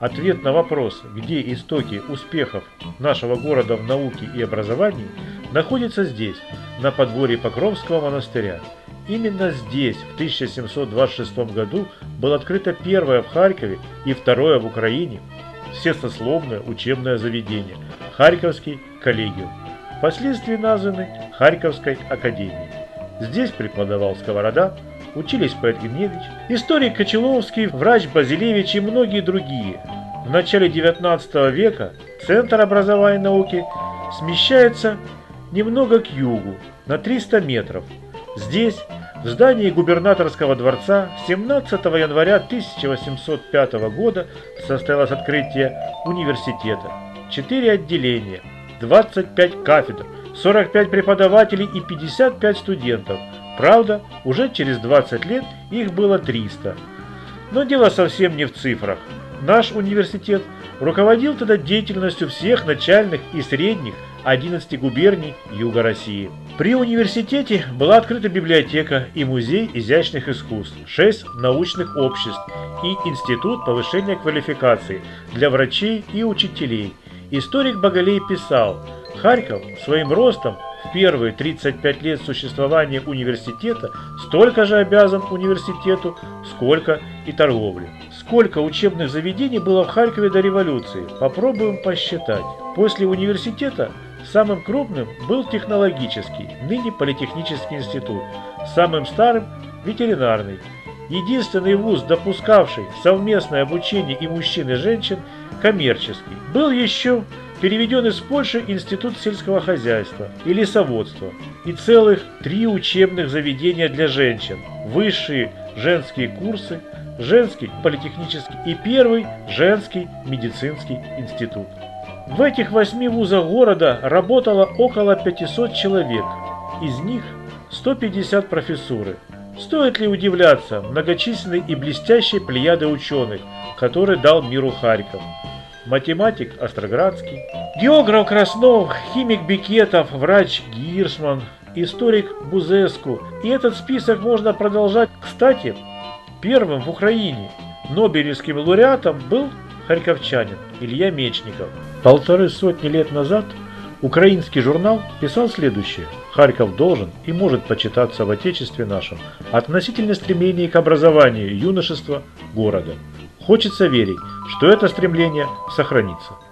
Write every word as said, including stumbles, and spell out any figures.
Ответ на вопрос, где истоки успехов нашего города в науке и образовании, находится здесь, на подворье Покровского монастыря. Именно здесь в тысяча семьсот двадцать шестом году было открыто первое в Харькове и второе в Украине всесословное учебное заведение – Харьковский коллегиум, впоследствии названный Харьковской академией. Здесь преподавал Сковорода, учились поэт Гриневич, историк Кочеловский, врач Базилевич и многие другие. В начале девятнадцатого века центр образования и науки смещается немного к югу, на триста метров. Здесь, в здании губернаторского дворца, семнадцатого января тысяча восемьсот пятого года состоялось открытие университета. Четыре отделения, двадцать пять кафедр, сорок пять преподавателей и пятьдесят пять студентов. Правда, уже через двадцать лет их было триста. Но дело совсем не в цифрах. Наш университет руководил тогда деятельностью всех начальных и средних одиннадцати губерний Юга России. При университете была открыта библиотека и музей изящных искусств, шесть научных обществ и институт повышения квалификации для врачей и учителей. Историк Багалей писал: Харьков своим ростом в первые тридцать пять лет существования университета столько же обязан университету, сколько и торговле. Сколько учебных заведений было в Харькове до революции? Попробуем посчитать. После университета самым крупным был технологический, ныне политехнический институт, самым старым – ветеринарный. Единственный вуз, допускавший совместное обучение и мужчин и женщин – коммерческий. Был еще переведен из Польши институт сельского хозяйства и лесоводства и целых три учебных заведения для женщин, высшие женские курсы, женский политехнический и первый женский медицинский институт. В этих восьми вузах города работало около пятисот человек, из них сто пятьдесят профессуры. Стоит ли удивляться многочисленной и блестящей плеяды ученых, которые дал миру Харьков? Математик Остроградский, географ Краснов, химик Бекетов, врач Гиршман, историк Бузеску. И этот список можно продолжать. Кстати, первым в Украине нобелевским лауреатом был харьковчанин Илья Мечников. Полторы сотни лет назад украинский журнал писал следующее: Харьков должен и может почитаться в Отечестве нашем относительно стремления к образованию юношества города. Хочется верить, что это стремление сохранится.